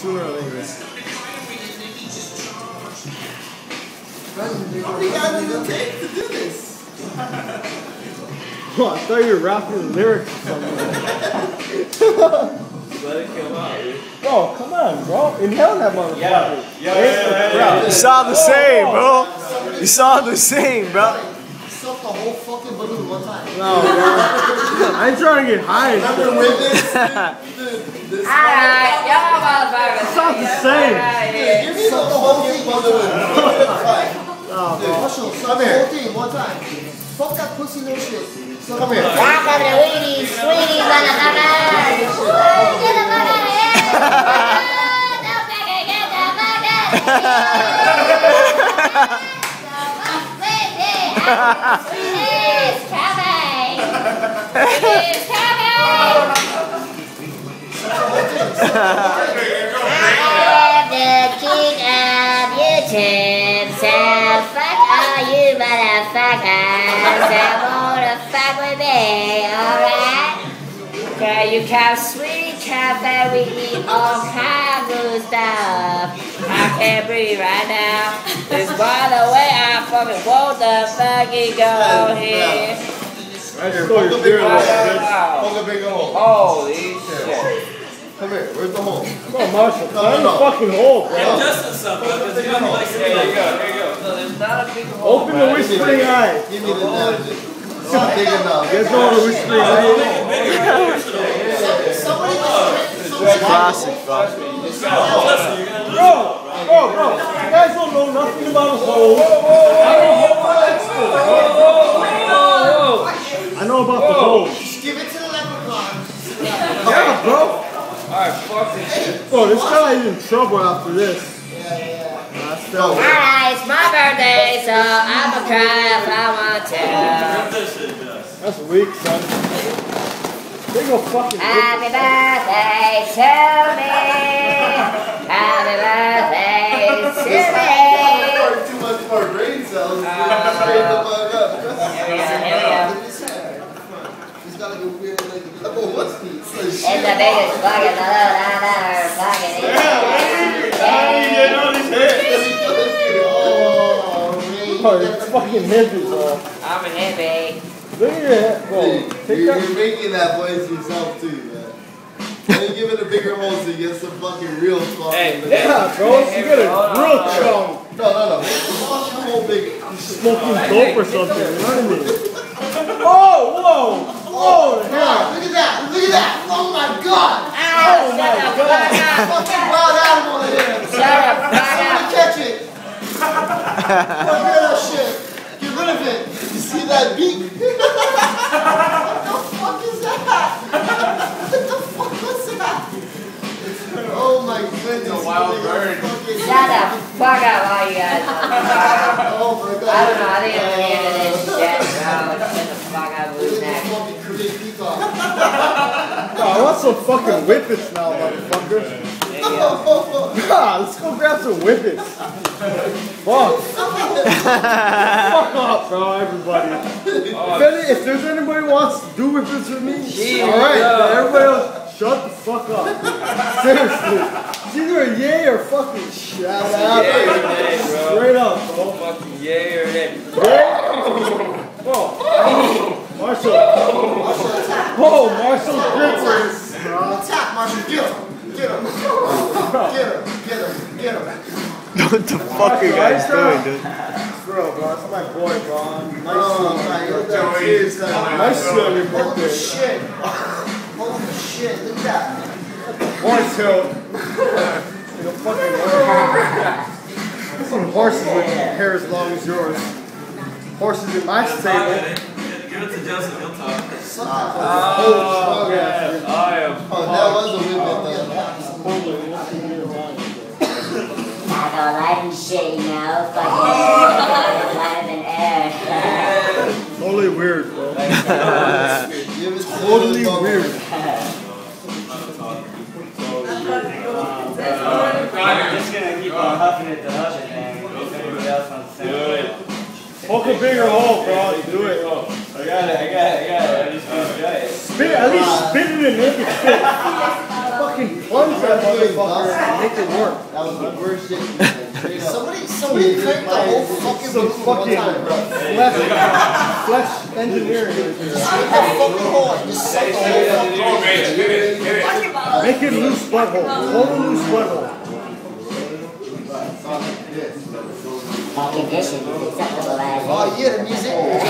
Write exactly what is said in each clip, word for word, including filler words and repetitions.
sooner or later. How many guys did it take to do this? Oh, I thought you were rapping the lyrics or something. Let it come out, dude. Bro, come on, bro. Inhale that motherfucker. Yeah. Yeah, yeah, yeah, yeah. You sound the same, bro. You sound the same, bro. Suck the whole fucking balloon one time. No, bro. I ain't trying to get high. Remember with this? Alright, y'all motherfuckers. It sounds the same. Give me the whole thing balloon. No, bro. Marshall, suck the whole thing one time. Fuck that pussy no shit. So come here. Rock of the Wheaties, sweeties, motherfuckers. Get the fuck out of here. Don't fucking get the fuck out of here. It is coming. It is coming. I am the king of YouTube, so fuck all you motherfuckers that wanna fuck with me, alright? Girl, you come sweet cafe, we eat all kinds of stuff. I can't breathe right now. This by the way I fucking want the fucking go here. Right here, poke a big hole. Poke a big hole. Holy shit. Come here, where's the hole? Come on, Marshall. No, Find no, the fucking hole, bro. Give Justin some, because you don't like There you go, there you go. No, there's not a big hole. Open the whispering eye. Give me the napkin. It's not big enough. You guys know what a whispering eye is? Somebody Classic, bro. Bro, bro, bro. You guys don't know nothing about a hole. I'm a hole expert, bro. I know about the hole. just give it to the leprechaun. Yeah, bro. Alright, fuck this shit. Bro, this guy is in trouble after this. Yeah, yeah. That's the Alright, it's my birthday, so I'ma cry if I want to. That's weak, son. They go fucking Happy birthday to me. Happy birthday to me. Too much more brain cells. Uh, Straight the fuck up. Here we go, here we go. He's got like a weird, like, oh, what's he? It's like It's shit. the biggest fucking balloon I've ever fucking eaten. Oh, Oh, it's fucking heavy, bro. I'm a hippie. Look at that, bro. Dude, Take you're, that. you're making that voice yourself too, man. Then you give it a bigger hole so you get some fucking real fucking. Hey, Yeah, bro. You get a real chunk. No, no, no. Fucking whole big. Smoking dope or something. You know what I mean? Oh, whoa. Oh, Wow, yeah. look at that. Look at that. Oh my god. Oh my god. Fucking wild animal in here. Shut the fuck Somebody up. catch it. Get rid of that shit. Get rid of it. You see that beak? What the fuck is that? What the fuck was that? Oh my goodness. It's a wild bird. Fucking- Shut the fuck up, all you guys. Oh my god. I don't know, I think I'm gonna get into this shit, bro. Shut the fuck up, lose next. Fucking create peacock. Oh, I want some fucking whippets now, motherfucker. Ah, let's go grab some whippets. Fuck. Fuck up, bro, everybody. If, any, if there's anybody who wants to do whippets with me, alright, everybody else, shut the fuck up. Seriously. It's either a yay or fucking shut up. Straight up, bro. Fucking yay or nay. Oh, Marshall. Oh, Marshall's grippers. Attack, Marshall. Get him. Get him. Get him. Get him. Get him. What the fuck are you guys doing, dude? Bro, bro, it's my boy, bro. Nice Oh, one. my God. Cheers, man. Nice one on your Holy birthday. shit. Holy shit. Look at that. Horse hill. Like a fucking horse. Some horses with hair as long as yours. Horses in my stable. Give it to Justin, he'll talk. Suck that. Oh, Oh, yeah. I am. Oh, that was a whippet, though. I go light and shit, you know, fucking light than air. Totally weird, bro. Give it to Totally the weird. I'm just gonna keep on huffing it to huffing, man. If anybody else wants to say Do it. Poke a bigger hole, bro. Do it. I got it, I got it, I got it. I just want to enjoy it. Spit, at least spit it and make it fit. Fucking fucking plunge that motherfucker and make it work. That was the worst shit. Somebody, somebody cranked the whole fucking Some balloon one fucking time, bro. flesh, flesh engineering. Just take that fucking hole and just suck the whole fucking hole. Make it loose butthole. Total loose butthole. All conditions acceptable as Oh yeah, the music.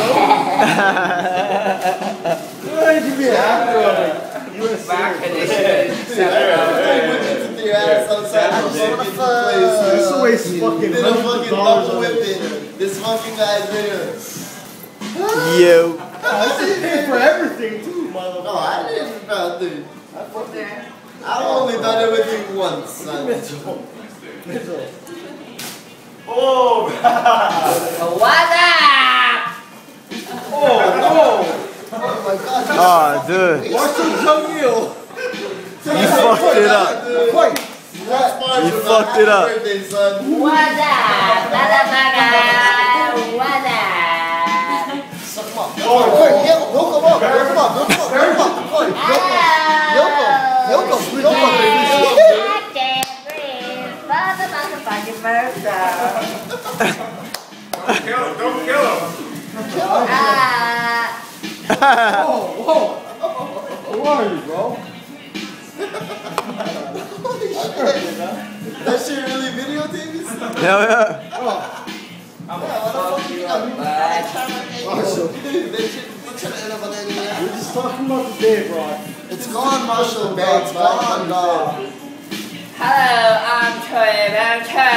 Why did you be an actor of like U S Back A? condition. Your ass outside the fucking place. This waste fucking Did a hundreds of fucking dollars double on whip it. it. This fucking guy's video. Yo. I should pay for everything too, No, motherfucker. I didn't uh, do. I've only done everything once. Son. Mitchell. Mitchell. Oh, What's up? Oh, oh. oh my god. Oh, dude. Watch him tongue you. You fucked it up. Wait. That's You fucked it up. Birthday, son. What's up, motherfucker? What's up? Suck him up. Oh, quick, yeah, milk him up. Milk him up. Milk him up. Milk him up. Quick, milk him. Milk him. Milk him. Milk him. For the motherfucking birthday. Don't kill him. Don't kill him. Ah. Whoa, whoa. Who are you, bro? That shit really videotaping? Hell yeah. Oh, Marshall. That shit, what's trying to end up on that? We're just talking about the day, bro. It's gone, Marshall, bro. It's gone, dog. Hello, I'm Troy Banker.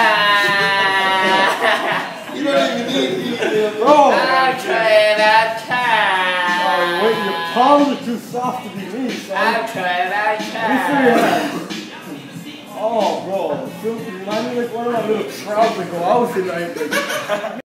You don't even need me, dude. Bro. I'm Troy Banker. Oh, wait, your palms are too soft to be me, son. I'm Troy Let me Banker. see your hands. Oh, bro. You remind me like one of my little trouts that go out with it. Like,